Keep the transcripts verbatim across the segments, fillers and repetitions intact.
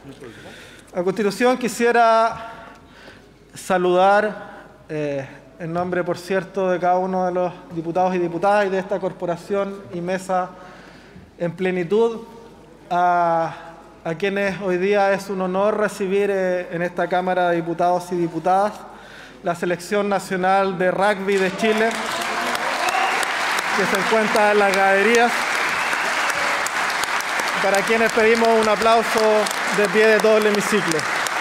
A continuación quisiera saludar, eh, en nombre, por cierto, de cada uno de los diputados y diputadas y de esta corporación y mesa en plenitud, a, a quienes hoy día es un honor recibir eh, en esta Cámara de Diputados y Diputadas la Selección Nacional de Rugby de Chile, que se encuentra en las graderías, para quienes pedimos un aplauso de pie de todo el hemiciclo.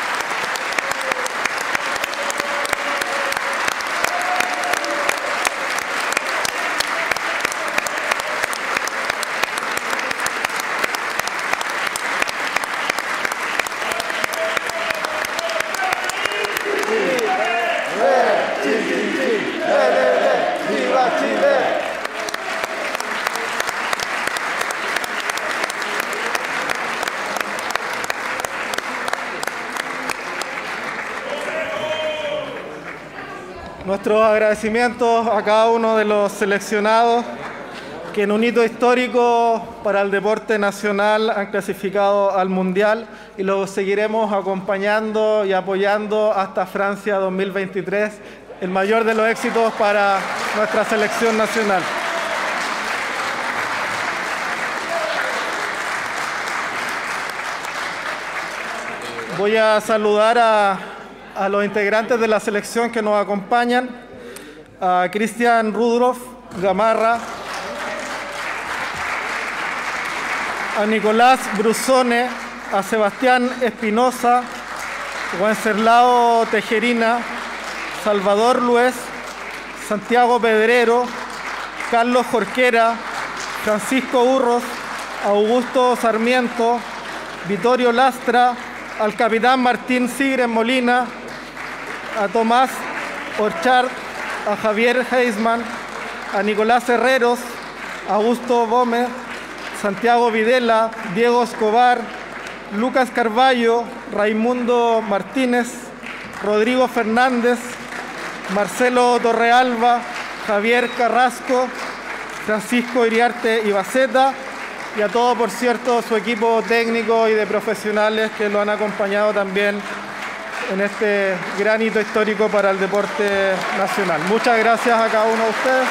Nuestros agradecimientos a cada uno de los seleccionados que en un hito histórico para el deporte nacional han clasificado al Mundial y los seguiremos acompañando y apoyando hasta Francia dos mil veintitrés, el mayor de los éxitos para nuestra selección nacional. Voy a saludar a a los integrantes de la selección que nos acompañan, a Cristian Rudolf Gamarra, a Nicolás Brusone, a Sebastián Espinosa, Wenceslao Tejerina, Salvador Luez, Santiago Pedrero, Carlos Jorquera, Francisco Urros, Augusto Sarmiento, Vittorio Lastra, al capitán Martín Sigres Molina, a Tomás Orchard, a Javier Heisman, a Nicolás Herreros, a Augusto Gómez, Santiago Videla, Diego Escobar, Lucas Carballo, Raimundo Martínez, Rodrigo Fernández, Marcelo Torrealba, Javier Carrasco, Francisco Iriarte Ibaceta y a todo, por cierto, su equipo técnico y de profesionales que lo han acompañado también en este gran hito histórico para el deporte nacional. Muchas gracias a cada uno de ustedes.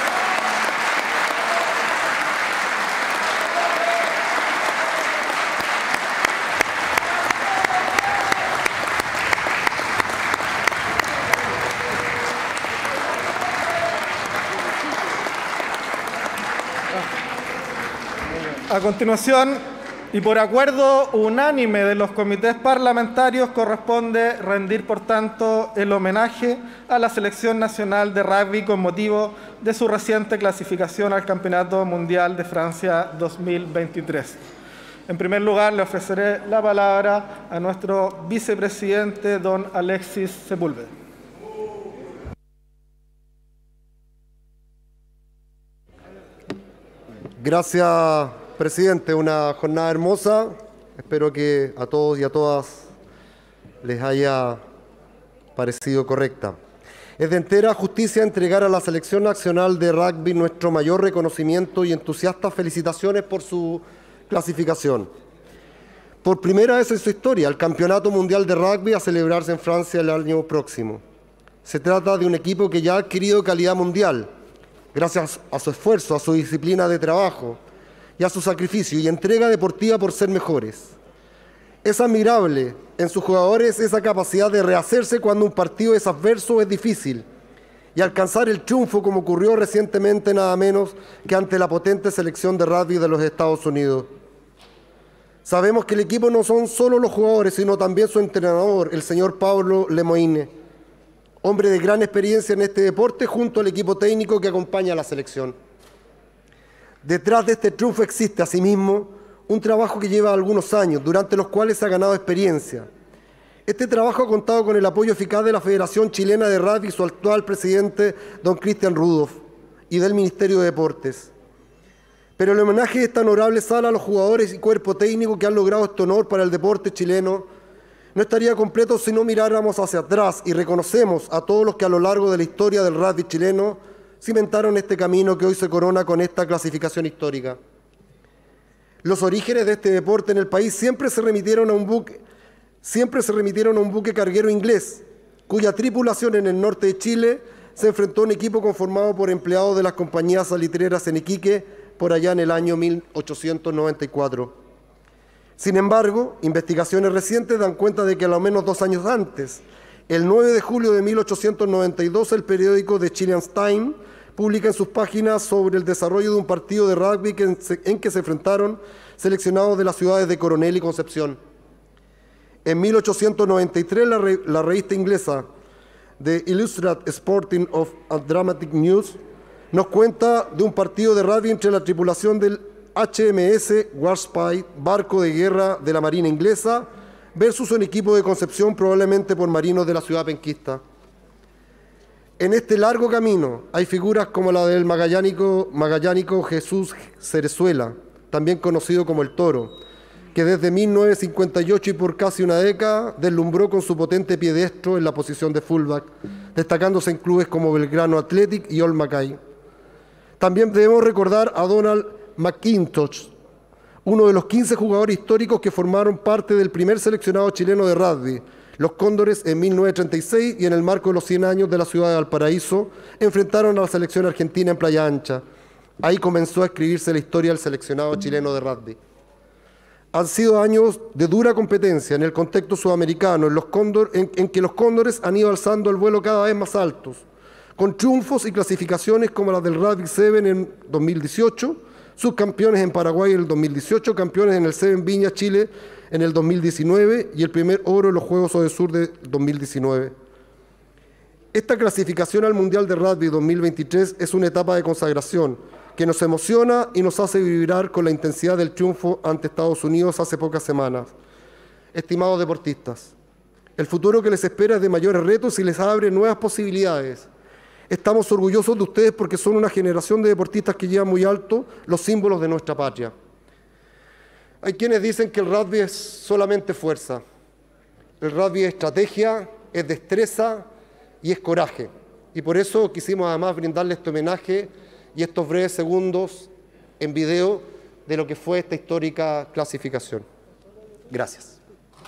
A continuación, y por acuerdo unánime de los comités parlamentarios, corresponde rendir, por tanto, el homenaje a la Selección Nacional de Rugby con motivo de su reciente clasificación al Campeonato Mundial de Francia dos mil veintitrés. En primer lugar, le ofreceré la palabra a nuestro vicepresidente, don Alexis Sepúlveda. Gracias, presidente. Una jornada hermosa. Espero que a todos y a todas les haya parecido correcta. Es de entera justicia entregar a la Selección Nacional de Rugby nuestro mayor reconocimiento y entusiastas felicitaciones por su clasificación. Por primera vez en su historia, el Campeonato Mundial de Rugby a celebrarse en Francia el año próximo. Se trata de un equipo que ya ha adquirido calidad mundial, gracias a su esfuerzo, a su disciplina de trabajo y a su sacrificio y entrega deportiva por ser mejores. Es admirable en sus jugadores esa capacidad de rehacerse cuando un partido es adverso o es difícil y alcanzar el triunfo como ocurrió recientemente nada menos que ante la potente selección de rugby de los Estados Unidos. Sabemos que el equipo no son solo los jugadores, sino también su entrenador, el señor Pablo Lemoine, hombre de gran experiencia en este deporte, junto al equipo técnico que acompaña a la selección. Detrás de este triunfo existe, asimismo, un trabajo que lleva algunos años, durante los cuales se ha ganado experiencia. Este trabajo ha contado con el apoyo eficaz de la Federación Chilena de Rugby y su actual presidente, don Cristian Rudolf, y del Ministerio de Deportes. Pero el homenaje de esta honorable sala a los jugadores y cuerpo técnico que han logrado este honor para el deporte chileno no estaría completo si no miráramos hacia atrás y reconocemos a todos los que a lo largo de la historia del rugby chileno cimentaron este camino que hoy se corona con esta clasificación histórica. Los orígenes de este deporte en el país siempre se remitieron a un boom siempre se remitieron a un buque carguero inglés, cuya tripulación en el norte de Chile se enfrentó a un equipo conformado por empleados de las compañías salitreras en Iquique por allá en el año mil ochocientos noventa y cuatro. Sin embargo, investigaciones recientes dan cuenta de que a lo menos dos años antes, el nueve de julio de mil ochocientos noventa y dos, el periódico The Chilean Times publica en sus páginas sobre el desarrollo de un partido de rugby en que se enfrentaron seleccionados de las ciudades de Coronel y Concepción. En mil ochocientos noventa y tres, la, re la revista inglesa The Illustrated Sporting of and Dramatic News nos cuenta de un partido de rugby entre la tripulación del H M S Warspite, barco de guerra de la Marina inglesa, versus un equipo de Concepción probablemente por marinos de la ciudad penquista. En este largo camino hay figuras como la del magallánico, magallánico Jesús Cerezuela, también conocido como el Toro, que desde mil novecientos cincuenta y ocho y por casi una década deslumbró con su potente pie diestro en la posición de fullback, destacándose en clubes como Belgrano Athletic y Old Mackay. También debemos recordar a Donald McIntosh, uno de los quince jugadores históricos que formaron parte del primer seleccionado chileno de rugby, los Cóndores, en mil novecientos treinta y seis, y en el marco de los cien años de la ciudad de Valparaíso, enfrentaron a la selección argentina en Playa Ancha. Ahí comenzó a escribirse la historia del seleccionado chileno de rugby. Han sido años de dura competencia en el contexto sudamericano, en, los cóndor, en, en que los Cóndores han ido alzando el vuelo cada vez más altos, con triunfos y clasificaciones como las del Rugby Seven en dos mil dieciocho, subcampeones en Paraguay en el dos mil dieciocho, campeones en el Seven Viña Chile en el dos mil diecinueve y el primer oro en los Juegos Odesur de dos mil diecinueve. Esta clasificación al Mundial de Rugby dos mil veintitrés es una etapa de consagración que nos emociona y nos hace vibrar con la intensidad del triunfo ante Estados Unidos hace pocas semanas. Estimados deportistas, el futuro que les espera es de mayores retos y les abre nuevas posibilidades. Estamos orgullosos de ustedes porque son una generación de deportistas que llevan muy alto los símbolos de nuestra patria. Hay quienes dicen que el rugby es solamente fuerza. El rugby es estrategia, es destreza y es coraje. Y por eso quisimos además brindarle este homenaje y estos breves segundos en video de lo que fue esta histórica clasificación. Gracias.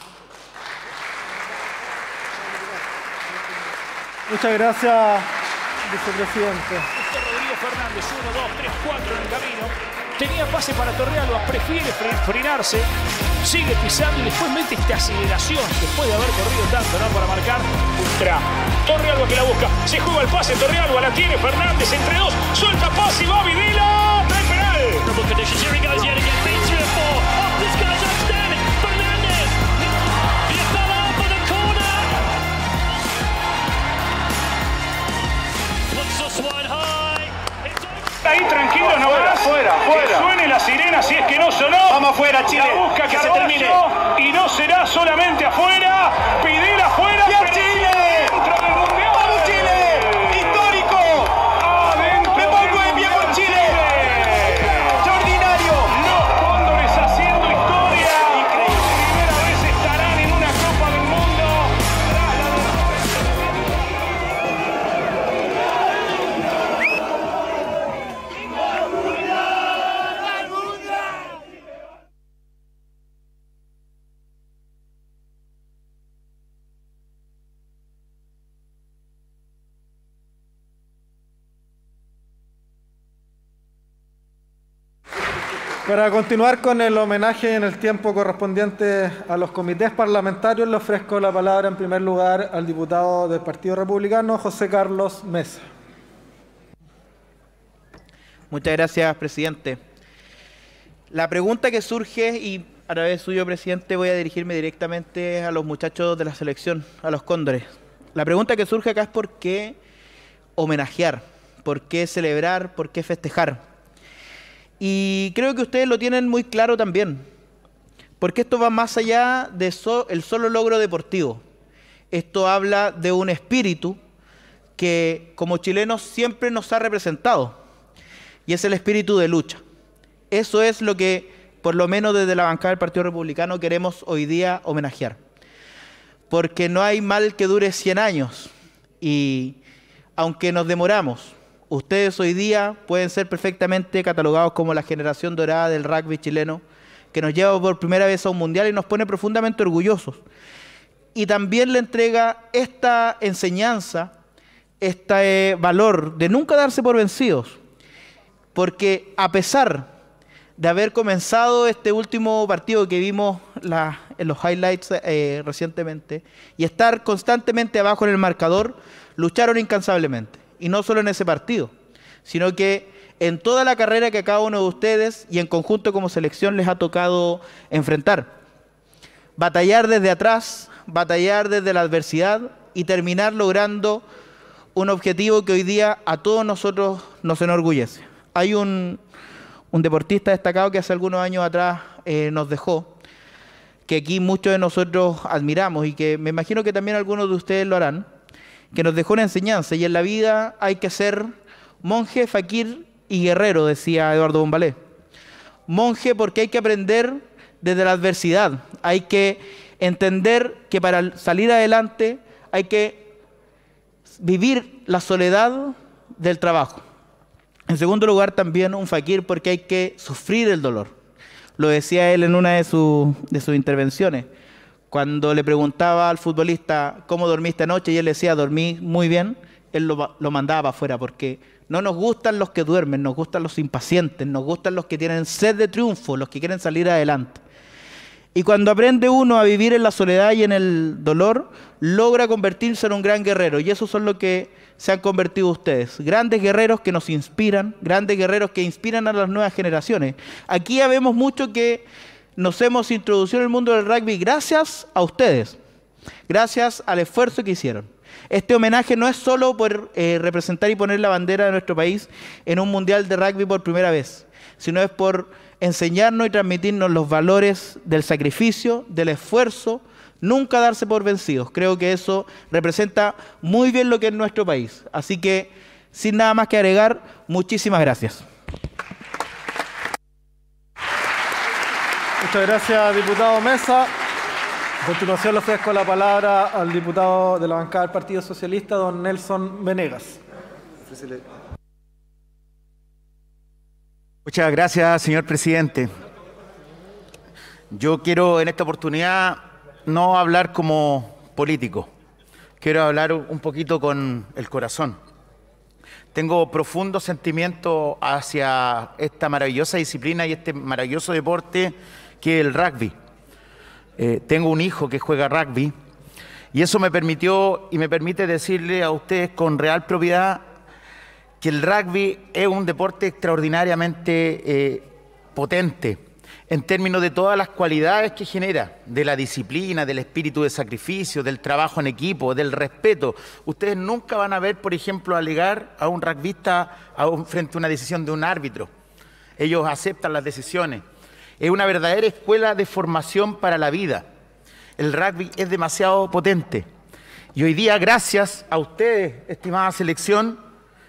Muchas gracias, vicepresidente. Rodrigo Fernández, uno, dos, tres, cuatro en el camino. Tenía pase para Torrealba, prefiere frenarse, sigue pisando y después mete esta aceleración después de haber corrido tanto, ¿no? Para marcar ultra. Torrealba que la busca, se juega el pase, Torrealba la tiene, Fernández entre dos, suelta pase y va Videla, no hay penal. Ahí tranquilo, no fuera, fuera, fuera. Que suene la sirena si es que no sonó. Vamos afuera, Chile. La busca que Carballo, se termine. Y no será solamente afuera. Videla afuera. ¡Y a Chile! Dentro del mundial. ¡Vamos, Chile! ¡Histórico! Adentro. ¡Me pongo de pie por Chile! ¡Extraordinario! Los Cóndores haciendo historia. Increíble. Por primera vez estarán en una Copa del Mundo. Para continuar con el homenaje en el tiempo correspondiente a los comités parlamentarios, le ofrezco la palabra en primer lugar al diputado del Partido Republicano, José Carlos Mesa. Muchas gracias, presidente. La pregunta que surge, y a través suyo, presidente, voy a dirigirme directamente a los muchachos de la selección, a los Cóndores. La pregunta que surge acá es por qué homenajear, por qué celebrar, por qué festejar. Y creo que ustedes lo tienen muy claro también, porque esto va más allá de so, el solo logro deportivo. Esto habla de un espíritu que como chilenos siempre nos ha representado, y es el espíritu de lucha. Eso es lo que, por lo menos desde la bancada del Partido Republicano, queremos hoy día homenajear. Porque no hay mal que dure cien años, y aunque nos demoramos, ustedes hoy día pueden ser perfectamente catalogados como la generación dorada del rugby chileno, que nos lleva por primera vez a un mundial y nos pone profundamente orgullosos. y también le entrega esta enseñanza, este valor de nunca darse por vencidos, porque a pesar de haber comenzado este último partido que vimos la, en los highlights eh, recientemente y estar constantemente abajo en el marcador, lucharon incansablemente. Y no solo en ese partido, sino que en toda la carrera que a cada uno de ustedes y en conjunto como selección les ha tocado enfrentar. Batallar desde atrás, batallar desde la adversidad y terminar logrando un objetivo que hoy día a todos nosotros nos enorgullece. Hay un... Un deportista destacado que hace algunos años atrás eh, nos dejó, que aquí muchos de nosotros admiramos y que me imagino que también algunos de ustedes lo harán, que nos dejó una enseñanza. Y en la vida hay que ser monje, faquir y guerrero, decía Eduardo Bombalé. Monje porque hay que aprender desde la adversidad, hay que entender que para salir adelante hay que vivir la soledad del trabajo. En segundo lugar, también un faquir porque hay que sufrir el dolor. Lo decía él en una de, su, de sus intervenciones. Cuando le preguntaba al futbolista cómo dormiste anoche y él le decía dormí muy bien, él lo, lo mandaba afuera porque no nos gustan los que duermen, nos gustan los impacientes, nos gustan los que tienen sed de triunfo, los que quieren salir adelante. Y cuando aprende uno a vivir en la soledad y en el dolor, logra convertirse en un gran guerrero. Y eso son lo que se han convertido ustedes. Grandes guerreros que nos inspiran, grandes guerreros que inspiran a las nuevas generaciones. Aquí ya vemos mucho que nos hemos introducido en el mundo del rugby gracias a ustedes, gracias al esfuerzo que hicieron. Este homenaje no es solo por eh, representar y poner la bandera de nuestro país en un mundial de rugby por primera vez, sino es por enseñarnos y transmitirnos los valores del sacrificio, del esfuerzo, nunca darse por vencidos. Creo que eso representa muy bien lo que es nuestro país. Así que, sin nada más que agregar, muchísimas gracias. Muchas gracias, diputado Mesa. A continuación le ofrezco la palabra al diputado de la bancada del Partido Socialista, don Nelson Venegas. Muchas gracias, señor presidente. Yo quiero en esta oportunidad no hablar como político, quiero hablar un poquito con el corazón. Tengo profundo sentimiento hacia esta maravillosa disciplina y este maravilloso deporte que es el rugby. Eh, tengo un hijo que juega rugby y eso me permitió y me permite decirle a ustedes con real propiedad que el rugby es un deporte extraordinariamente eh, potente en términos de todas las cualidades que genera, de la disciplina, del espíritu de sacrificio, del trabajo en equipo, del respeto. Ustedes nunca van a ver, por ejemplo, alegar a un rugbyista a un, frente a una decisión de un árbitro. Ellos aceptan las decisiones. Es una verdadera escuela de formación para la vida. El rugby es demasiado potente. Y hoy día, gracias a ustedes, estimada selección,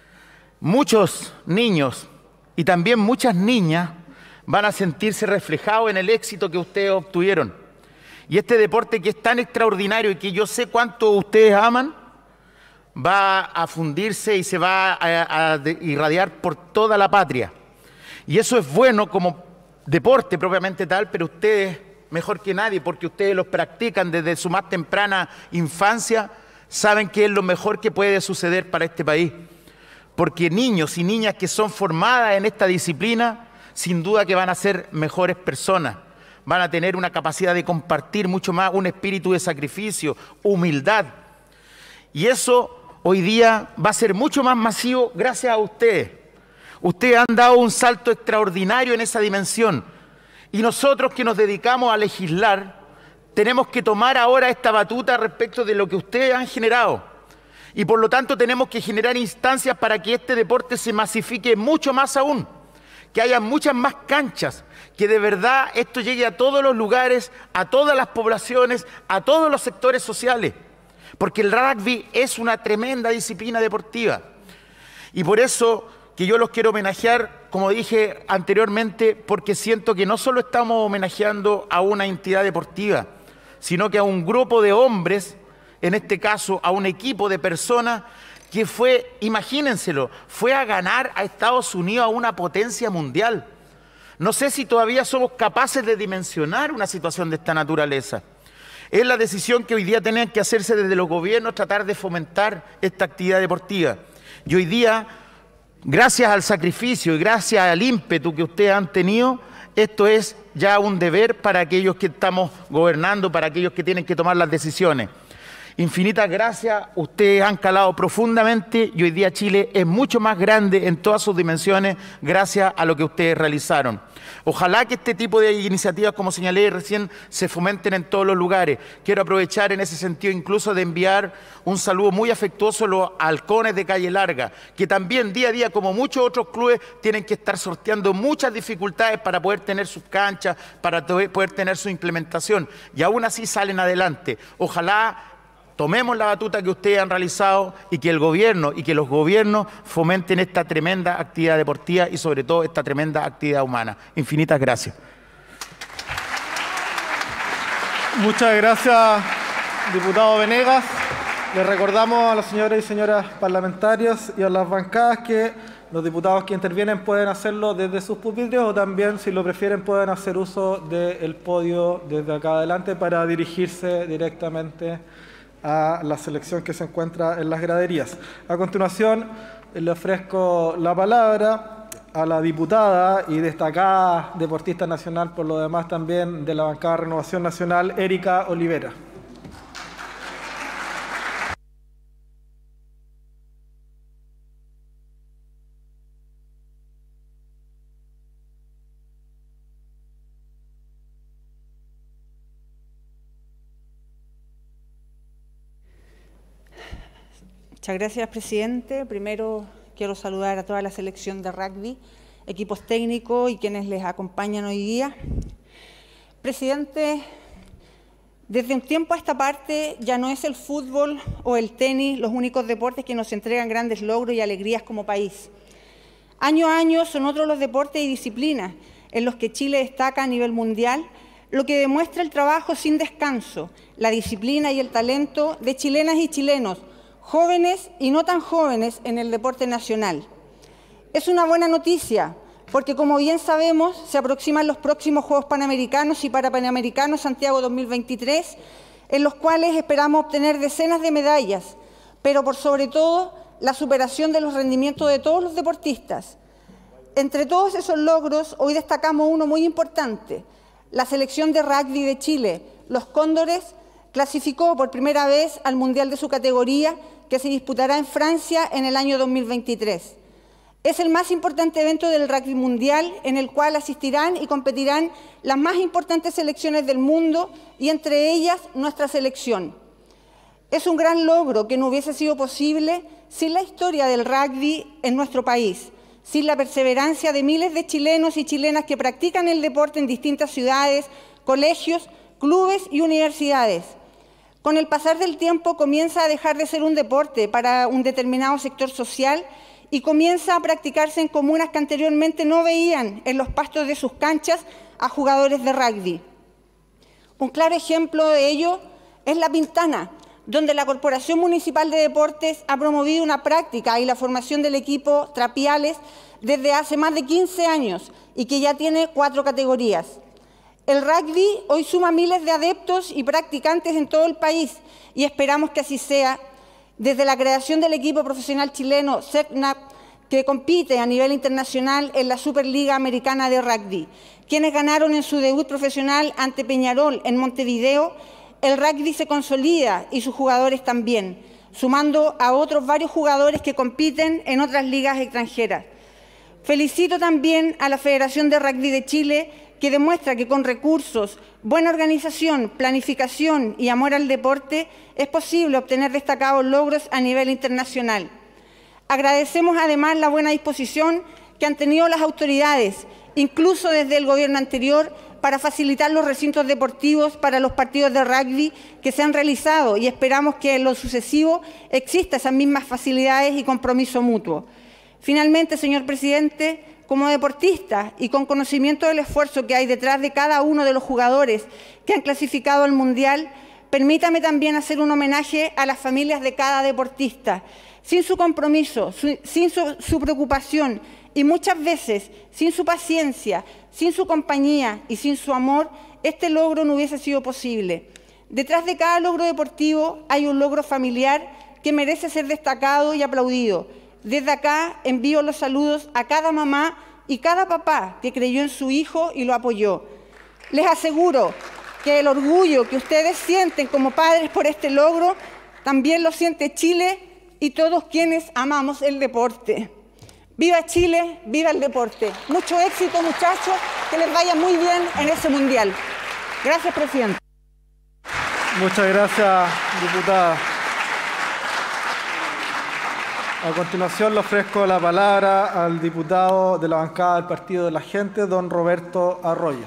muchos niños y también muchas niñas van a sentirse reflejados en el éxito que ustedes obtuvieron. Y este deporte que es tan extraordinario y que yo sé cuánto ustedes aman, va a fundirse y se va a, a irradiar por toda la patria. Y eso es bueno como deporte propiamente tal, pero ustedes, mejor que nadie, porque ustedes los practican desde su más temprana infancia, saben que es lo mejor que puede suceder para este país. Porque niños y niñas que son formadas en esta disciplina, sin duda que van a ser mejores personas, van a tener una capacidad de compartir mucho más, un espíritu de sacrificio, humildad. Y eso hoy día va a ser mucho más masivo gracias a ustedes. Ustedes han dado un salto extraordinario en esa dimensión. Y nosotros que nos dedicamos a legislar, tenemos que tomar ahora esta batuta respecto de lo que ustedes han generado. Y por lo tanto tenemos que generar instancias para que este deporte se masifique mucho más aún. Que haya muchas más canchas, que de verdad esto llegue a todos los lugares, a todas las poblaciones, a todos los sectores sociales. Porque el rugby es una tremenda disciplina deportiva. Y por eso que yo los quiero homenajear, como dije anteriormente, porque siento que no solo estamos homenajeando a una entidad deportiva, sino que a un grupo de hombres, en este caso a un equipo de personas que fue, imagínenselo, fue a ganar a Estados Unidos, a una potencia mundial. No sé si todavía somos capaces de dimensionar una situación de esta naturaleza. Es la decisión que hoy día tienen que hacerse desde los gobiernos, tratar de fomentar esta actividad deportiva. Y hoy día, gracias al sacrificio y gracias al ímpetu que ustedes han tenido, esto es ya un deber para aquellos que estamos gobernando, para aquellos que tienen que tomar las decisiones. Infinitas gracias, ustedes han calado profundamente y hoy día Chile es mucho más grande en todas sus dimensiones gracias a lo que ustedes realizaron. Ojalá que este tipo de iniciativas, como señalé recién, se fomenten en todos los lugares. Quiero aprovechar en ese sentido incluso de enviar un saludo muy afectuoso a los halcones de Calle Larga, que también día a día, como muchos otros clubes, tienen que estar sorteando muchas dificultades para poder tener sus canchas, para poder tener su implementación, y aún así salen adelante. Ojalá tomemos la batuta que ustedes han realizado y que el gobierno y que los gobiernos fomenten esta tremenda actividad deportiva y sobre todo esta tremenda actividad humana. Infinitas gracias. Muchas gracias, diputado Venegas. Les recordamos a las señoras y señoras parlamentarios y a las bancadas que los diputados que intervienen pueden hacerlo desde sus pupitres o también, si lo prefieren, pueden hacer uso del podio desde acá adelante para dirigirse directamente a la selección que se encuentra en las graderías. A continuación, le ofrezco la palabra a la diputada y destacada deportista nacional, por lo demás también de la bancada Renovación Nacional, Erika Olivera. Muchas gracias, presidente. Primero quiero saludar a toda la selección de rugby, equipos técnicos y quienes les acompañan hoy día. Presidente, desde un tiempo a esta parte ya no es el fútbol o el tenis los únicos deportes que nos entregan grandes logros y alegrías como país. Año a año son otros los deportes y disciplinas en los que Chile destaca a nivel mundial, lo que demuestra el trabajo sin descanso, la disciplina y el talento de chilenas y chilenos, jóvenes y no tan jóvenes en el deporte nacional. Es una buena noticia, porque como bien sabemos, se aproximan los próximos Juegos Panamericanos y Parapanamericanos Santiago dos mil veintitrés, en los cuales esperamos obtener decenas de medallas, pero por sobre todo la superación de los rendimientos de todos los deportistas. Entre todos esos logros, hoy destacamos uno muy importante. La selección de rugby de Chile, los Cóndores, clasificó por primera vez al Mundial de su categoría, que se disputará en Francia en el año dos mil veintitrés. Es el más importante evento del rugby mundial en el cual asistirán y competirán las más importantes selecciones del mundo y entre ellas nuestra selección. Es un gran logro que no hubiese sido posible sin la historia del rugby en nuestro país, sin la perseverancia de miles de chilenos y chilenas que practican el deporte en distintas ciudades, colegios, clubes y universidades. Con el pasar del tiempo comienza a dejar de ser un deporte para un determinado sector social y comienza a practicarse en comunas que anteriormente no veían en los pastos de sus canchas a jugadores de rugby. Un claro ejemplo de ello es La Pintana, donde la Corporación Municipal de Deportes ha promovido una práctica y la formación del equipo Trapiales desde hace más de quince años y que ya tiene cuatro categorías. El rugby hoy suma miles de adeptos y practicantes en todo el país y esperamos que así sea. Desde la creación del equipo profesional chileno CERNAP, que compite a nivel internacional en la Superliga Americana de Rugby, quienes ganaron en su debut profesional ante Peñarol en Montevideo, el rugby se consolida y sus jugadores también, sumando a otros varios jugadores que compiten en otras ligas extranjeras. Felicito también a la Federación de Rugby de Chile, que demuestra que con recursos, buena organización, planificación y amor al deporte es posible obtener destacados logros a nivel internacional. Agradecemos además la buena disposición que han tenido las autoridades, incluso desde el gobierno anterior, para facilitar los recintos deportivos para los partidos de rugby que se han realizado y esperamos que en lo sucesivo exista esas mismas facilidades y compromiso mutuo. Finalmente, señor presidente, como deportista y con conocimiento del esfuerzo que hay detrás de cada uno de los jugadores que han clasificado al Mundial, permítame también hacer un homenaje a las familias de cada deportista. Sin su compromiso, su, sin su, su preocupación y muchas veces sin su paciencia, sin su compañía y sin su amor, este logro no hubiese sido posible. Detrás de cada logro deportivo hay un logro familiar que merece ser destacado y aplaudido. Desde acá envío los saludos a cada mamá y cada papá que creyó en su hijo y lo apoyó. Les aseguro que el orgullo que ustedes sienten como padres por este logro también lo siente Chile y todos quienes amamos el deporte. ¡Viva Chile! ¡Viva el deporte! Mucho éxito, muchachos, que les vaya muy bien en ese mundial. Gracias, presidente. Muchas gracias, diputada. A continuación le ofrezco la palabra al diputado de la bancada del Partido de la Gente, don Roberto Arroyo.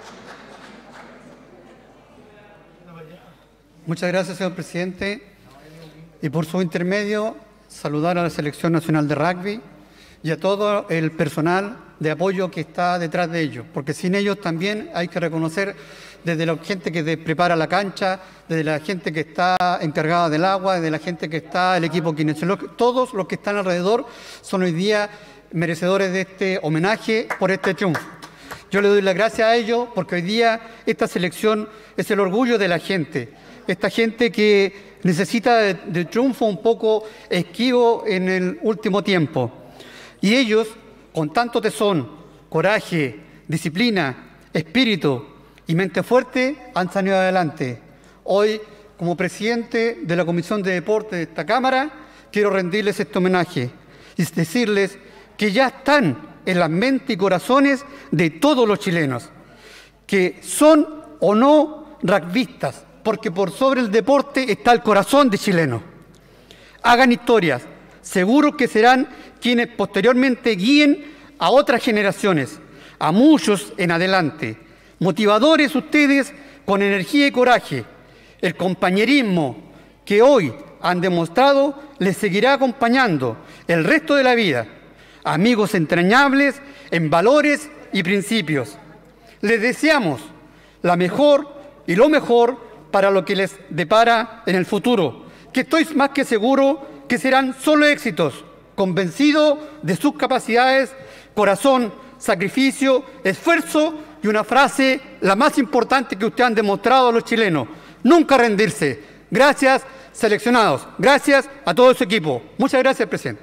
Muchas gracias, señor presidente. Y por su intermedio, saludar a la Selección Nacional de Rugby y a todo el personal de apoyo que está detrás de ellos, porque sin ellos también hay que reconocer desde la gente que prepara la cancha, desde la gente que está encargada del agua, desde la gente que está el equipo kinesiológico, todos los que están alrededor son hoy día merecedores de este homenaje por este triunfo. Yo le doy las gracias a ellos porque hoy día esta selección es el orgullo de la gente, esta gente que necesita de, de triunfo un poco esquivo en el último tiempo. Y ellos, con tanto tesón, coraje, disciplina, espíritu y mente fuerte, han salido adelante. Hoy, como presidente de la Comisión de Deporte de esta Cámara, quiero rendirles este homenaje y decirles que ya están en las mentes y corazones de todos los chilenos, que son o no rugbyistas, porque por sobre el deporte está el corazón de chilenos. Hagan historias, seguros que serán quienes posteriormente guíen a otras generaciones, a muchos en adelante. Motivadores ustedes con energía y coraje. El compañerismo que hoy han demostrado les seguirá acompañando el resto de la vida. Amigos entrañables en valores y principios. Les deseamos la mejor y lo mejor para lo que les depara en el futuro, que estoy más que seguro que serán solo éxitos, convencido de sus capacidades, corazón, sacrificio, esfuerzo y una frase, la más importante que ustedes han demostrado a los chilenos: nunca rendirse. Gracias, seleccionados. Gracias a todo su equipo. Muchas gracias, presidente.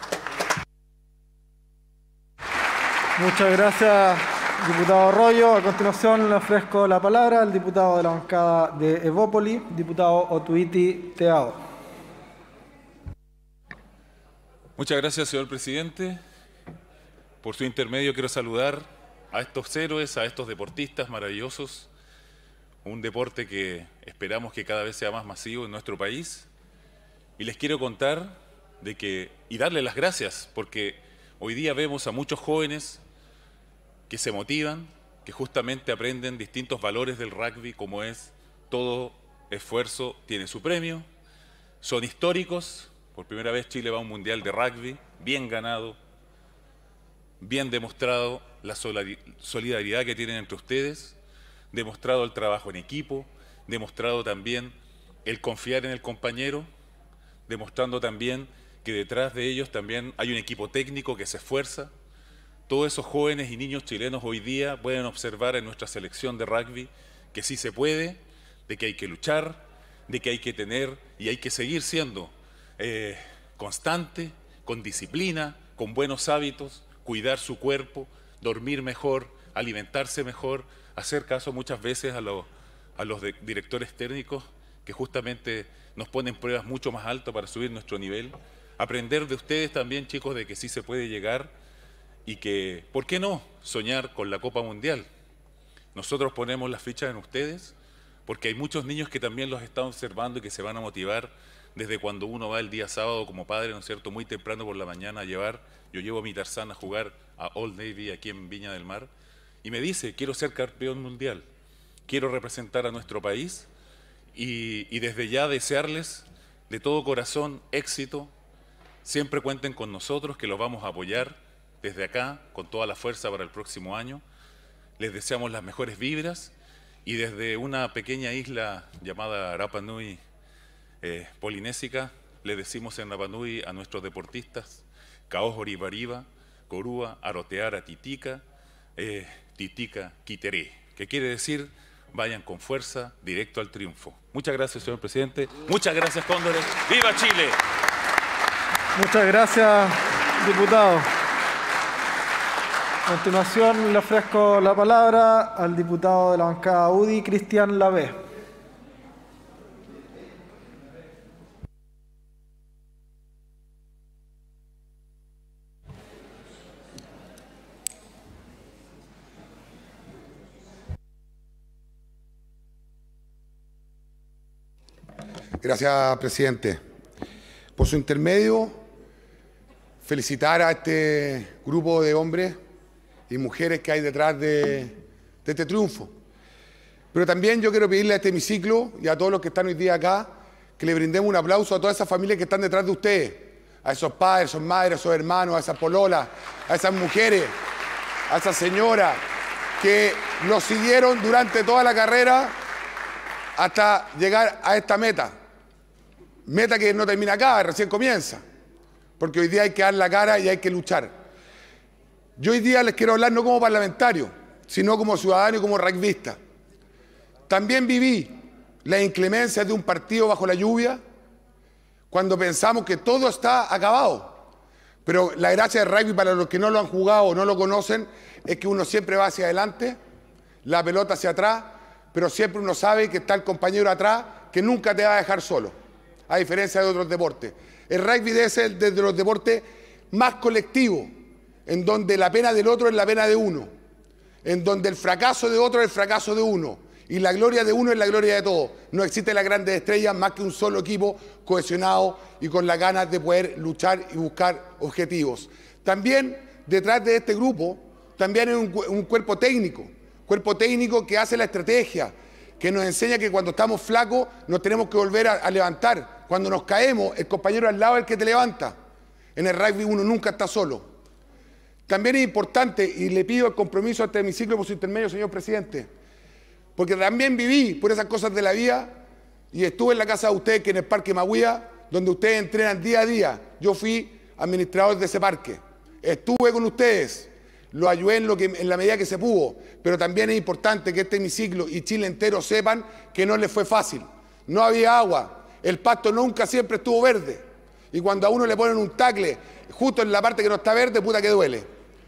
Muchas gracias, diputado Arroyo. A continuación le ofrezco la palabra al diputado de la bancada de Evópoli, diputado Otuiti Teao. Muchas gracias, señor presidente. Por su intermedio quiero saludar a estos héroes, a estos deportistas maravillosos, un deporte que esperamos que cada vez sea más masivo en nuestro país. Y les quiero contar de que, y darle las gracias, porque hoy día vemos a muchos jóvenes que se motivan, que justamente aprenden distintos valores del rugby, como es todo esfuerzo tiene su premio, son históricos. Por primera vez Chile va a un mundial de rugby, bien ganado, bien demostrado la solidaridad que tienen entre ustedes, demostrado el trabajo en equipo, demostrado también el confiar en el compañero, demostrando también que detrás de ellos también hay un equipo técnico que se esfuerza. Todos esos jóvenes y niños chilenos hoy día pueden observar en nuestra selección de rugby que sí se puede, de que hay que luchar, de que hay que tener y hay que seguir siendo Eh, constante, con disciplina, con buenos hábitos, cuidar su cuerpo, dormir mejor, alimentarse mejor, hacer caso muchas veces a, lo, a los de, directores técnicos que justamente nos ponen pruebas mucho más altas para subir nuestro nivel. Aprender de ustedes también, chicos, de que sí se puede llegar y que, ¿por qué no?, soñar con la Copa Mundial. Nosotros ponemos las fichas en ustedes porque hay muchos niños que también los están observando y que se van a motivar desde cuando uno va el día sábado como padre, ¿no es cierto?, muy temprano por la mañana a llevar, yo llevo a mi Tarzán a jugar a Old Navy aquí en Viña del Mar, y me dice, quiero ser campeón mundial, quiero representar a nuestro país, y, y desde ya desearles de todo corazón éxito. Siempre cuenten con nosotros, que los vamos a apoyar desde acá, con toda la fuerza para el próximo año. Les deseamos las mejores vibras, y desde una pequeña isla llamada Rapa Nui, Eh, polinésica, le decimos en Rapa Nui a nuestros deportistas: Kaohori Bariba, Korua, Aroteara Titica, eh, Titica Quiteré, que quiere decir vayan con fuerza, directo al triunfo. Muchas gracias, señor presidente. Muchas gracias, Cóndores. ¡Viva Chile! Muchas gracias, diputado. A continuación le ofrezco la palabra al diputado de la bancada U D I, Cristian Lavé. Gracias, presidente. Por su intermedio, felicitar a este grupo de hombres y mujeres que hay detrás de, de este triunfo. Pero también yo quiero pedirle a este hemiciclo y a todos los que están hoy día acá que le brindemos un aplauso a todas esas familias que están detrás de ustedes, a esos padres, a esas madres, a esos hermanos, a esas pololas, a esas mujeres, a esas señoras que nos siguieron durante toda la carrera hasta llegar a esta meta. Meta que no termina acá, recién comienza, porque hoy día hay que dar la cara y hay que luchar. Yo hoy día les quiero hablar no como parlamentario, sino como ciudadano y como rugbyista. También viví las inclemencias de un partido bajo la lluvia, cuando pensamos que todo está acabado. Pero la gracia del rugby, para los que no lo han jugado o no lo conocen, es que uno siempre va hacia adelante, la pelota hacia atrás, pero siempre uno sabe que está el compañero atrás que nunca te va a dejar solo, a diferencia de otros deportes. El rugby debe ser de los deportes más colectivos, en donde la pena del otro es la pena de uno, en donde el fracaso de otro es el fracaso de uno, y la gloria de uno es la gloria de todos. No existe las grandes estrellas más que un solo equipo cohesionado y con las ganas de poder luchar y buscar objetivos. También detrás de este grupo, también hay un, un cuerpo técnico, cuerpo técnico que hace la estrategia, que nos enseña que cuando estamos flacos nos tenemos que volver a, a levantar. Cuando nos caemos, el compañero al lado es el que te levanta. En el rugby uno nunca está solo. También es importante, y le pido el compromiso a este hemiciclo por su intermedio, señor presidente, porque también viví por esas cosas de la vida y estuve en la casa de ustedes, que en el Parque Mahuía, donde ustedes entrenan día a día. Yo fui administrador de ese parque. Estuve con ustedes. Lo ayudé en, lo que, en la medida que se pudo, pero también es importante que este hemiciclo y Chile entero sepan que no les fue fácil. No había agua, el pasto nunca siempre estuvo verde, y cuando a uno le ponen un tacle justo en la parte que no está verde, puta que duele.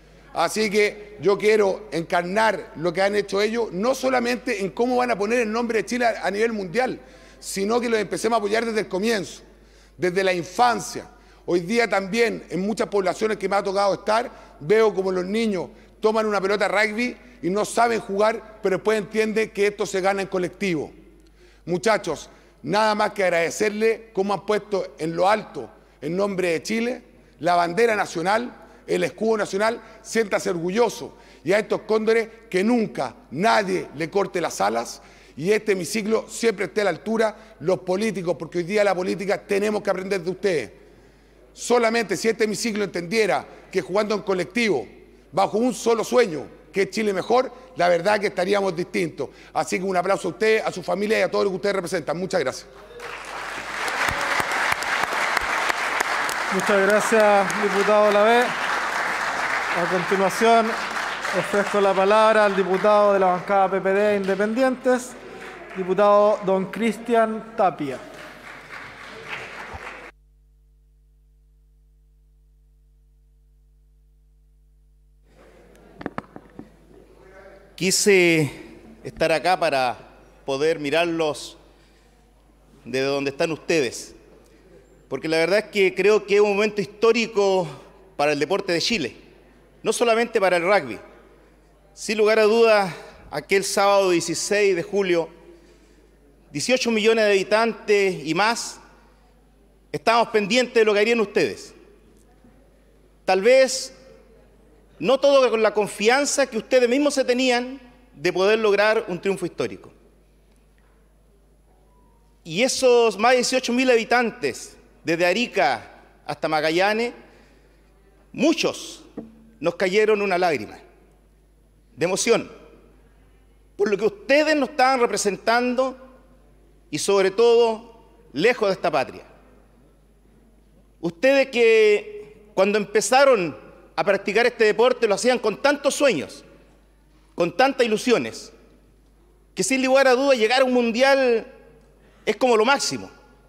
Así que yo quiero encarnar lo que han hecho ellos, no solamente en cómo van a poner el nombre de Chile a, a nivel mundial, sino que los empecemos a apoyar desde el comienzo, desde la infancia. Hoy día también, en muchas poblaciones que me ha tocado estar, veo como los niños toman una pelota rugby y no saben jugar, pero después entienden que esto se gana en colectivo. Muchachos, nada más que agradecerle cómo han puesto en lo alto, en nombre de Chile, la bandera nacional, el escudo nacional. Siéntase orgulloso, y a estos cóndores que nunca nadie le corte las alas, y este hemiciclo siempre esté a la altura, los políticos, porque hoy día la política tenemos que aprender de ustedes. Solamente si este hemiciclo entendiera que jugando en colectivo, bajo un solo sueño, que es Chile mejor, la verdad que estaríamos distintos. Así que un aplauso a usted, a su familia y a todo lo que ustedes representan. Muchas gracias. Muchas gracias, diputado Lavé. A continuación, ofrezco la palabra al diputado de la bancada P P D Independientes, diputado don Cristian Tapia. Quise estar acá para poder mirarlos desde donde están ustedes, porque la verdad es que creo que es un momento histórico para el deporte de Chile, no solamente para el rugby. Sin lugar a dudas, aquel sábado dieciséis de julio, dieciocho millones de habitantes y más, estábamos pendientes de lo que harían ustedes. Tal vez no todo con la confianza que ustedes mismos se tenían de poder lograr un triunfo histórico. Y esos más de dieciocho mil habitantes, desde Arica hasta Magallanes, muchos nos cayeron una lágrima de emoción por lo que ustedes nos estaban representando y sobre todo lejos de esta patria. Ustedes que cuando empezaron a practicar este deporte lo hacían con tantos sueños, con tantas ilusiones, que sin lugar a dudas llegar a un mundial es como lo máximo.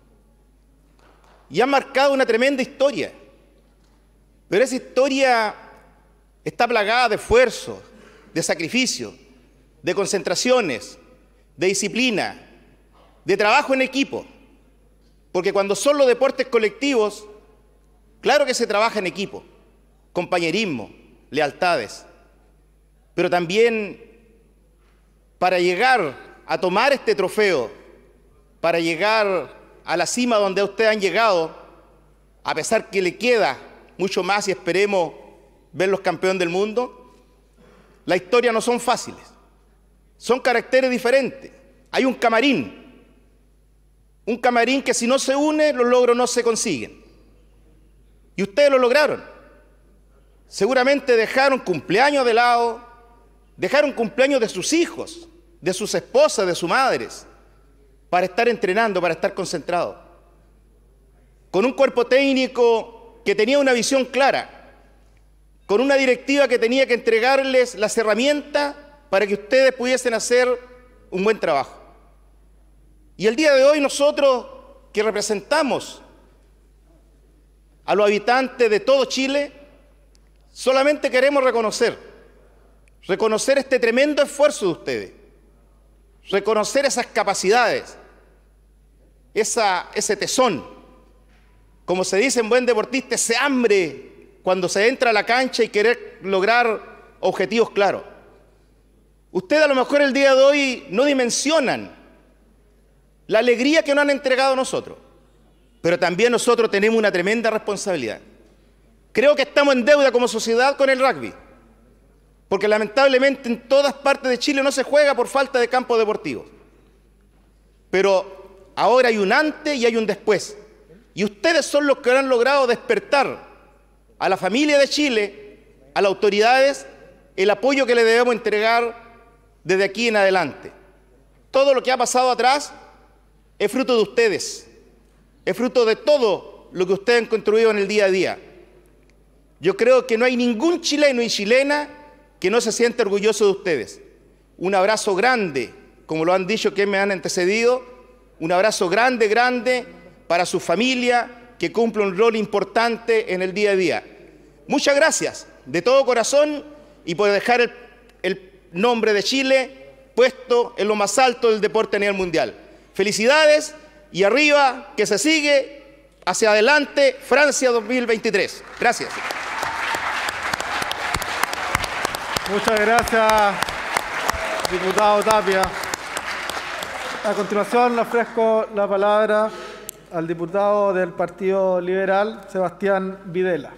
Y han marcado una tremenda historia. Pero esa historia está plagada de esfuerzo, de sacrificio, de concentraciones, de disciplina, de trabajo en equipo. Porque cuando son los deportes colectivos, claro que se trabaja en equipo, compañerismo, lealtades. Pero también para llegar a tomar este trofeo, para llegar a la cima donde ustedes han llegado, a pesar que le queda mucho más y esperemos verlos campeón del mundo, la historia no son fáciles, son caracteres diferentes. Hay un camarín, un camarín que si no se une, los logros no se consiguen. Y ustedes lo lograron. Seguramente dejaron cumpleaños de lado, dejaron cumpleaños de sus hijos, de sus esposas, de sus madres, para estar entrenando, para estar concentrados. Con un cuerpo técnico que tenía una visión clara, con una directiva que tenía que entregarles las herramientas para que ustedes pudiesen hacer un buen trabajo. Y el día de hoy nosotros, que representamos a los habitantes de todo Chile, solamente queremos reconocer, reconocer este tremendo esfuerzo de ustedes, reconocer esas capacidades, esa, ese tesón, como se dice en buen deportista, ese hambre cuando se entra a la cancha y querer lograr objetivos claros. Ustedes a lo mejor el día de hoy no dimensionan la alegría que nos han entregado a nosotros, pero también nosotros tenemos una tremenda responsabilidad. Creo que estamos en deuda como sociedad con el rugby, porque lamentablemente en todas partes de Chile no se juega por falta de campos deportivos. Pero ahora hay un antes y hay un después. Y ustedes son los que han logrado despertar a la familia de Chile, a las autoridades, el apoyo que le debemos entregar desde aquí en adelante. Todo lo que ha pasado atrás es fruto de ustedes, es fruto de todo lo que ustedes han construido en el día a día. Yo creo que no hay ningún chileno y chilena que no se sienta orgulloso de ustedes. Un abrazo grande, como lo han dicho quienes me han antecedido, un abrazo grande, grande para su familia, que cumple un rol importante en el día a día. Muchas gracias de todo corazón y por dejar el, el nombre de Chile puesto en lo más alto del deporte a nivel mundial. Felicidades y arriba, que se sigue, hacia adelante, Francia dos mil veintitrés. Gracias. Muchas gracias, diputado Tapia. A continuación le ofrezco la palabra al diputado del Partido Liberal, Sebastián Videla.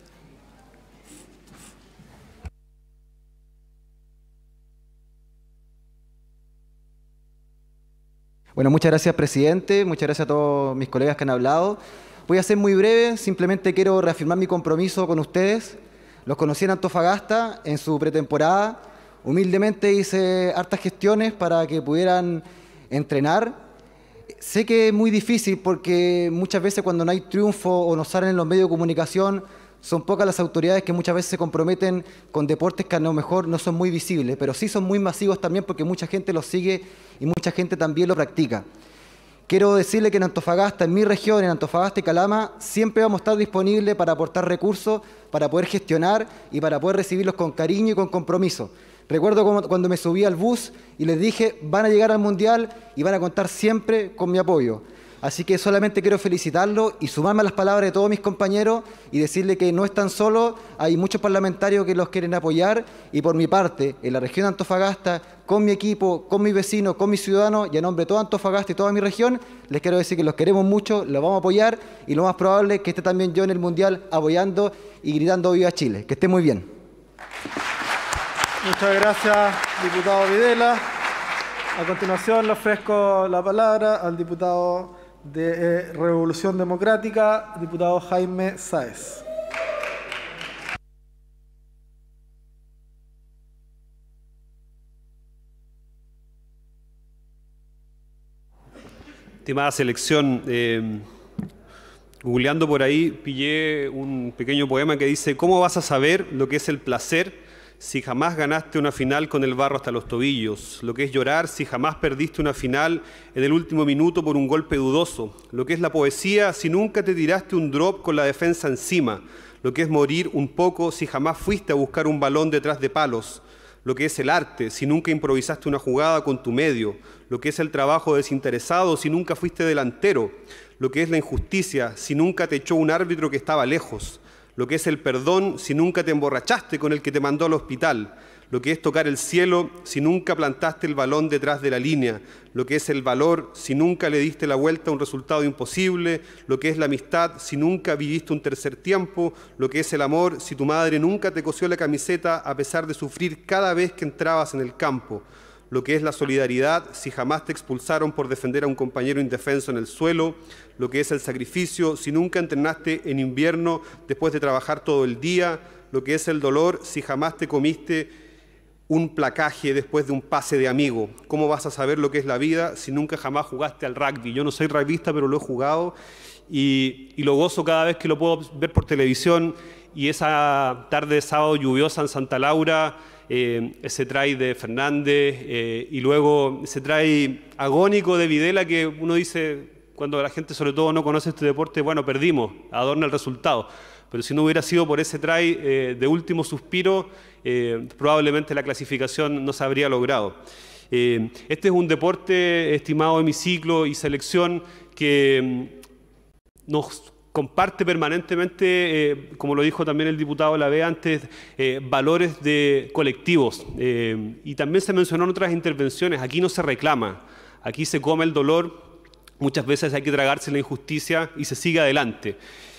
Bueno, muchas gracias, presidente. Muchas gracias a todos mis colegas que han hablado. Voy a ser muy breve. Simplemente quiero reafirmar mi compromiso con ustedes. Los conocí en Antofagasta en su pretemporada. Humildemente hice hartas gestiones para que pudieran entrenar. Sé que es muy difícil porque muchas veces cuando no hay triunfo o no salen en los medios de comunicación, son pocas las autoridades que muchas veces se comprometen con deportes que a lo mejor no son muy visibles, pero sí son muy masivos también porque mucha gente los sigue y mucha gente también lo practica. Quiero decirle que en Antofagasta, en mi región, en Antofagasta y Calama, siempre vamos a estar disponibles para aportar recursos, para poder gestionar y para poder recibirlos con cariño y con compromiso. Recuerdo cuando me subí al bus y les dije, van a llegar al Mundial y van a contar siempre con mi apoyo. Así que solamente quiero felicitarlo y sumarme a las palabras de todos mis compañeros y decirle que no están solos, hay muchos parlamentarios que los quieren apoyar y por mi parte, en la región de Antofagasta, con mi equipo, con mis vecinos, con mis ciudadanos y a nombre de toda Antofagasta y toda mi región, les quiero decir que los queremos mucho, los vamos a apoyar y lo más probable es que esté también yo en el Mundial apoyando y gritando ¡Viva Chile! Que esté muy bien. Muchas gracias, diputado Videla. A continuación le ofrezco la palabra al diputado de eh, Revolución Democrática, diputado Jaime Sáez. Estimada selección, eh, googleando por ahí pillé un pequeño poema que dice: ¿cómo vas a saber lo que es el placer si jamás ganaste una final con el barro hasta los tobillos, lo que es llorar si jamás perdiste una final en el último minuto por un golpe dudoso, lo que es la poesía si nunca te tiraste un drop con la defensa encima, lo que es morir un poco si jamás fuiste a buscar un balón detrás de palos, lo que es el arte si nunca improvisaste una jugada con tu medio, lo que es el trabajo desinteresado si nunca fuiste delantero, lo que es la injusticia si nunca te echó un árbitro que estaba lejos, lo que es el perdón si nunca te emborrachaste con el que te mandó al hospital, lo que es tocar el cielo si nunca plantaste el balón detrás de la línea, lo que es el valor si nunca le diste la vuelta a un resultado imposible, lo que es la amistad si nunca viviste un tercer tiempo, lo que es el amor si tu madre nunca te cosió la camiseta a pesar de sufrir cada vez que entrabas en el campo, lo que es la solidaridad si jamás te expulsaron por defender a un compañero indefenso en el suelo, lo que es el sacrificio si nunca entrenaste en invierno después de trabajar todo el día, lo que es el dolor si jamás te comiste un placaje después de un pase de amigo. ¿Cómo vas a saber lo que es la vida si nunca jamás jugaste al rugby? Yo no soy rugbyista, pero lo he jugado y, y lo gozo cada vez que lo puedo ver por televisión. Y esa tarde de sábado lluviosa en Santa Laura, eh, ese try de Fernández eh, y luego ese try agónico de Videla que uno dice, cuando la gente sobre todo no conoce este deporte, bueno, perdimos, adorna el resultado. Pero si no hubiera sido por ese try eh, de último suspiro, eh, probablemente la clasificación no se habría logrado. Eh, este es un deporte, estimado hemiciclo y selección, que mm, nos comparte permanentemente, eh, como lo dijo también el diputado Lavé antes, eh, valores de colectivos. Eh, y también se mencionó en otras intervenciones, aquí no se reclama, aquí se come el dolor, muchas veces hay que tragarse la injusticia y se sigue adelante.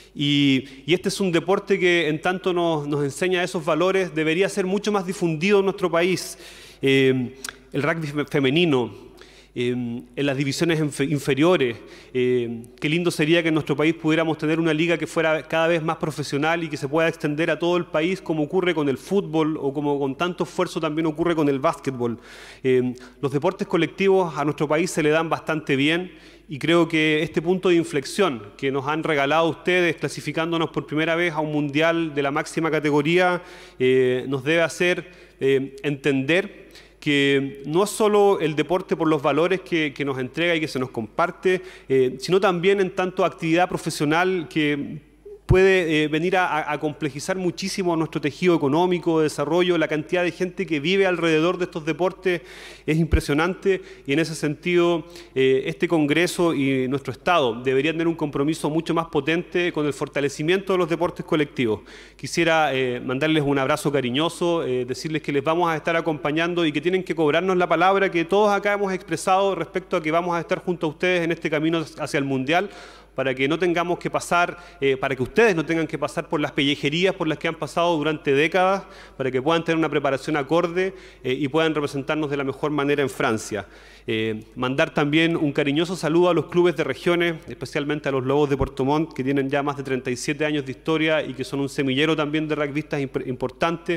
Y, y este es un deporte que en tanto nos, nos enseña esos valores, debería ser mucho más difundido en nuestro país. Eh, el rugby femenino, eh, en las divisiones inferiores, eh, qué lindo sería que en nuestro país pudiéramos tener una liga que fuera cada vez más profesional y que se pueda extender a todo el país como ocurre con el fútbol o como con tanto esfuerzo también ocurre con el básquetbol. Eh, los deportes colectivos a nuestro país se le dan bastante bien. Y creo que este punto de inflexión que nos han regalado ustedes, clasificándonos por primera vez a un mundial de la máxima categoría, eh, nos debe hacer eh, entender que no es solo el deporte por los valores que, que nos entrega y que se nos comparte, eh, sino también en tanto actividad profesional que puede eh, venir a, a complejizar muchísimo nuestro tejido económico, de desarrollo. La cantidad de gente que vive alrededor de estos deportes es impresionante y en ese sentido eh, este Congreso y nuestro Estado deberían tener un compromiso mucho más potente con el fortalecimiento de los deportes colectivos. Quisiera eh, mandarles un abrazo cariñoso, eh, decirles que les vamos a estar acompañando y que tienen que cobrarnos la palabra que todos acá hemos expresado respecto a que vamos a estar junto a ustedes en este camino hacia el Mundial, para que no tengamos que pasar, eh, para que ustedes no tengan que pasar por las pellejerías por las que han pasado durante décadas, para que puedan tener una preparación acorde eh, y puedan representarnos de la mejor manera en Francia. Eh, mandar también un cariñoso saludo a los clubes de regiones, especialmente a los Lobos de Puerto Montt, que tienen ya más de treinta y siete años de historia y que son un semillero también de rugbyistas imp importante.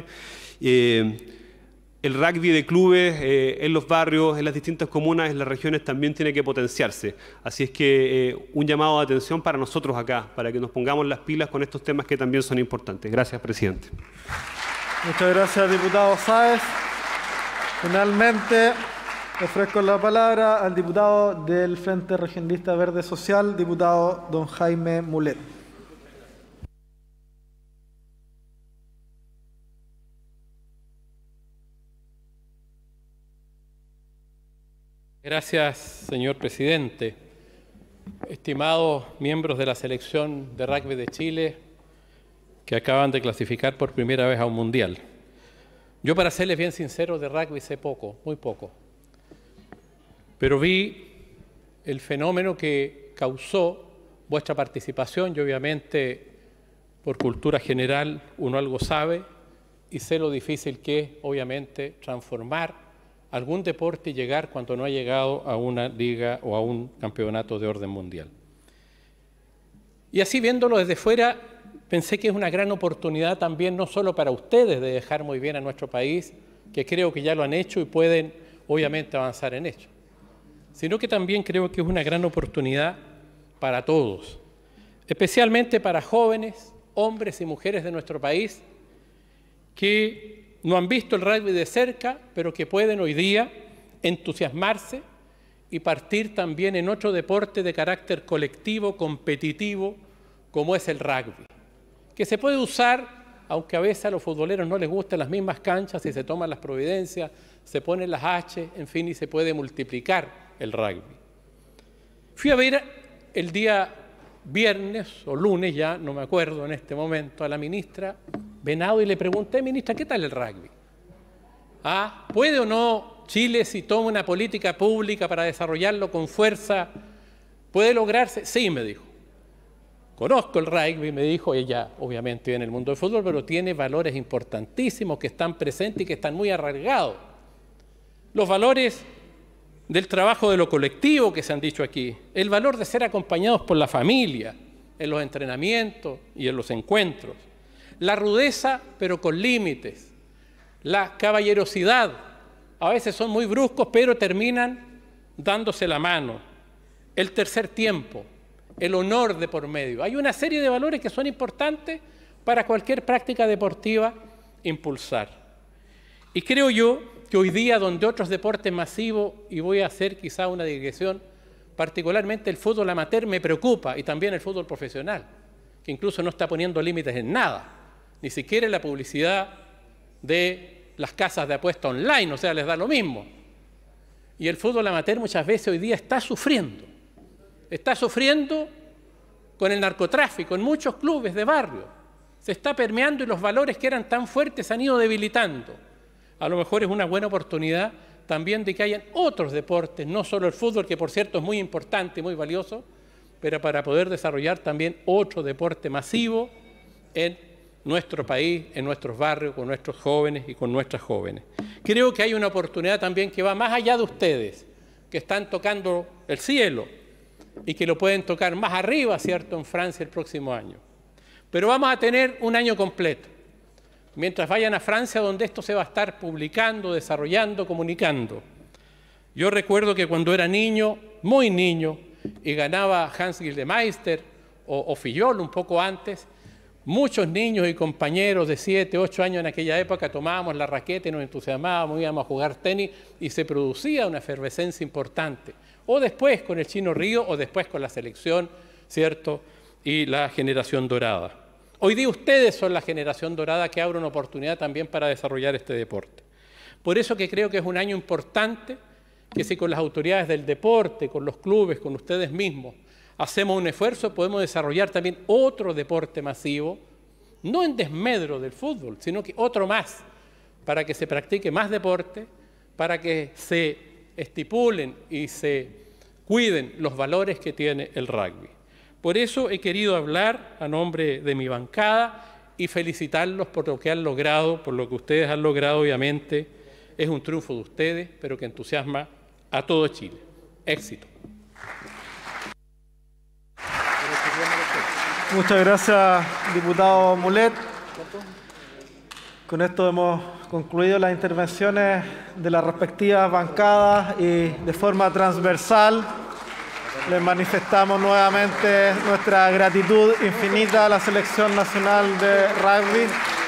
Eh, El rugby de clubes eh, en los barrios, en las distintas comunas, en las regiones también tiene que potenciarse. Así es que eh, un llamado de atención para nosotros acá, para que nos pongamos las pilas con estos temas que también son importantes. Gracias, presidente. Muchas gracias, diputado Sáez. Finalmente, ofrezco la palabra al diputado del Frente Regionalista Verde Social, diputado don Jaime Mulet. Gracias, señor presidente. Estimados miembros de la selección de rugby de Chile que acaban de clasificar por primera vez a un mundial. Yo, para serles bien sincero, de rugby sé poco, muy poco. Pero vi el fenómeno que causó vuestra participación y obviamente por cultura general uno algo sabe y sé lo difícil que es obviamente transformar algún deporte y llegar cuando no ha llegado a una liga o a un campeonato de orden mundial. Y así viéndolo desde fuera, pensé que es una gran oportunidad también, no solo para ustedes de dejar muy bien a nuestro país, que creo que ya lo han hecho y pueden obviamente avanzar en ello, sino que también creo que es una gran oportunidad para todos, especialmente para jóvenes, hombres y mujeres de nuestro país, que no han visto el rugby de cerca, pero que pueden hoy día entusiasmarse y partir también en otro deporte de carácter colectivo, competitivo, como es el rugby, que se puede usar, aunque a veces a los futboleros no les gustan las mismas canchas y se toman las providencias, se ponen las H, en fin, y se puede multiplicar el rugby. Fui a ver el día viernes o lunes, ya no me acuerdo en este momento, a la ministra Venado y le pregunté, ministra, ¿qué tal el rugby? ¿Ah, ¿puede o no Chile, si toma una política pública para desarrollarlo con fuerza, puede lograrse? Sí, me dijo. Conozco el rugby, me dijo, ella obviamente vive en el mundo del fútbol, pero tiene valores importantísimos que están presentes y que están muy arraigados. Los valores del trabajo de lo colectivo que se han dicho aquí, el valor de ser acompañados por la familia en los entrenamientos y en los encuentros, la rudeza pero con límites, la caballerosidad, a veces son muy bruscos pero terminan dándose la mano, el tercer tiempo, el honor de por medio. Hay una serie de valores que son importantes para cualquier práctica deportiva impulsar. Y creo yo que hoy día, donde otros deportes masivos, y voy a hacer quizá una digresión, particularmente el fútbol amateur me preocupa, y también el fútbol profesional, que incluso no está poniendo límites en nada, ni siquiera en la publicidad de las casas de apuesta online, o sea, les da lo mismo. Y el fútbol amateur muchas veces hoy día está sufriendo. Está sufriendo con el narcotráfico en muchos clubes de barrio. Se está permeando y los valores que eran tan fuertes se han ido debilitando. A lo mejor es una buena oportunidad también de que hayan otros deportes, no solo el fútbol, que por cierto es muy importante y muy valioso, pero para poder desarrollar también otro deporte masivo en nuestro país, en nuestros barrios, con nuestros jóvenes y con nuestras jóvenes. Creo que hay una oportunidad también que va más allá de ustedes, que están tocando el cielo, y que lo pueden tocar más arriba, ¿cierto?, en Francia el próximo año. Pero vamos a tener un año completo. Mientras vayan a Francia, donde esto se va a estar publicando, desarrollando, comunicando. Yo recuerdo que cuando era niño, muy niño, y ganaba Hans Gildemeister o, o Fillol un poco antes, muchos niños y compañeros de siete, ocho años en aquella época tomábamos la raqueta y nos entusiasmábamos, íbamos a jugar tenis y se producía una efervescencia importante. O después con el Chino Río, o después con la selección, ¿cierto? Y la generación dorada. Hoy día ustedes son la generación dorada que abre una oportunidad también para desarrollar este deporte. Por eso que creo que es un año importante, que si con las autoridades del deporte, con los clubes, con ustedes mismos, hacemos un esfuerzo, podemos desarrollar también otro deporte masivo, no en desmedro del fútbol, sino que otro más, para que se practique más deporte, para que se estipulen y se cuiden los valores que tiene el rugby. Por eso he querido hablar a nombre de mi bancada y felicitarlos por lo que han logrado, por lo que ustedes han logrado, obviamente, es un triunfo de ustedes, pero que entusiasma a todo Chile. Éxito. Muchas gracias, diputado Mulet. Con esto hemos concluido las intervenciones de las respectivas bancadas y de forma transversal les manifestamos nuevamente nuestra gratitud infinita a la Selección Nacional de Rugby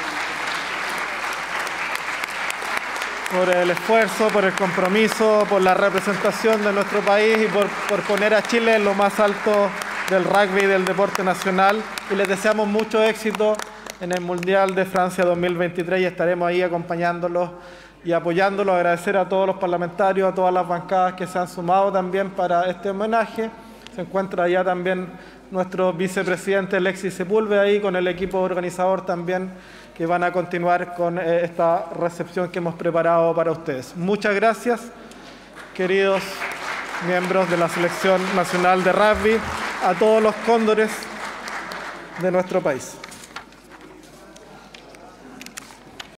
por el esfuerzo, por el compromiso, por la representación de nuestro país y por, por poner a Chile en lo más alto del rugby y del deporte nacional. Y les deseamos mucho éxito en el Mundial de Francia dos mil veintitrés y estaremos ahí acompañándolos y apoyándolos. Agradecer a todos los parlamentarios, a todas las bancadas que se han sumado también para este homenaje. Se encuentra allá también nuestro vicepresidente Alexis Sepúlveda ahí con el equipo organizador también, que van a continuar con eh, esta recepción que hemos preparado para ustedes. Muchas gracias, queridos miembros de la Selección Nacional de Rugby, a todos los cóndores de nuestro país.